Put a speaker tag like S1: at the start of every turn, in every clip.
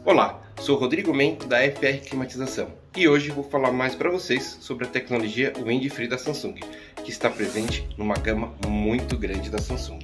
S1: Olá, sou Rodrigo Men da FR Climatização e hoje vou falar mais para vocês sobre a tecnologia Windfree da Samsung, que está presente numa gama muito grande da Samsung.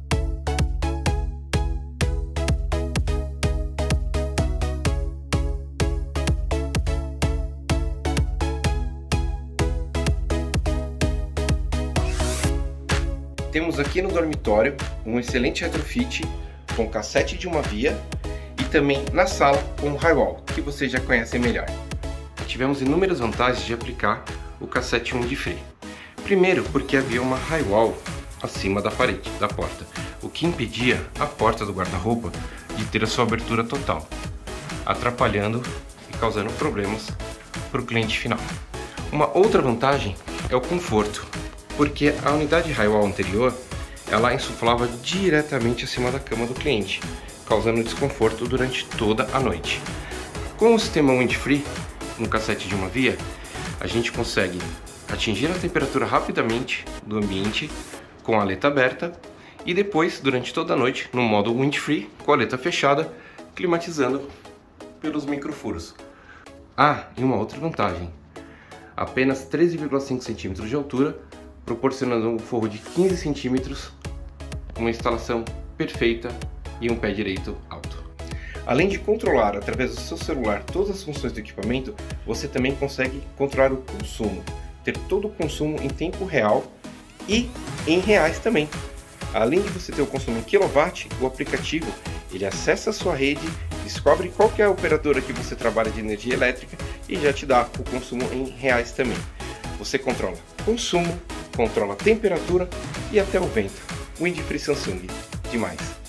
S1: Temos aqui no dormitório um excelente retrofit com cassete de uma via e também na sala com o Highwall, que vocês já conhecem melhor. Tivemos inúmeras vantagens de aplicar o cassete Windfree. Primeiro, porque havia uma Highwall acima da parede da porta, o que impedia a porta do guarda-roupa de ter a sua abertura total, atrapalhando e causando problemas para o cliente final. Uma outra vantagem é o conforto, porque a unidade Highwall anterior ela insuflava diretamente acima da cama do cliente, causando desconforto durante toda a noite. Com o sistema Windfree, no cassete de uma via, a gente consegue atingir a temperatura rapidamente do ambiente com a aleta aberta e depois, durante toda a noite, no modo Windfree, com a aleta fechada, climatizando pelos microfuros. Ah, e uma outra vantagem, apenas 13,5 cm de altura, proporcionando um forro de 15 cm, uma instalação perfeita e um pé direito alto. Além de controlar através do seu celular todas as funções do equipamento, você também consegue controlar o consumo, ter todo o consumo em tempo real e em reais também. Além de você ter o consumo em quilowatt, o aplicativo ele acessa a sua rede, descobre qual que é a operadora que você trabalha de energia elétrica e já te dá o consumo em reais também. Você controla consumo, controla a temperatura e até o vento. Windfree Samsung, demais!